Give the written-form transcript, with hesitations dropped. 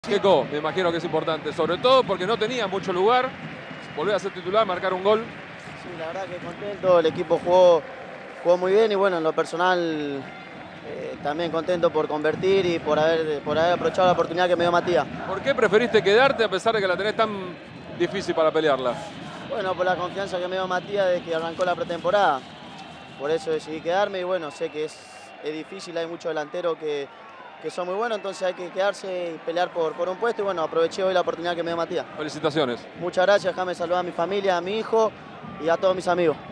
Queco, me imagino que es importante, sobre todo porque no tenía mucho lugar, volver a ser titular, marcar un gol. Sí, la verdad que contento, el equipo jugó muy bien y bueno, en lo personal también contento por convertir y por haber aprovechado la oportunidad que me dio Matías. ¿Por qué preferiste quedarte a pesar de que la tenés tan difícil para pelearla? Bueno, por la confianza que me dio Matías desde que arrancó la pretemporada. Por eso decidí quedarme y bueno, sé que es difícil, hay muchos delanteros que son muy buenos, entonces hay que quedarse y pelear por un puesto y bueno, aproveché hoy la oportunidad que me dio Matías. Felicitaciones. Muchas gracias, déjame saludar a mi familia, a mi hijo y a todos mis amigos.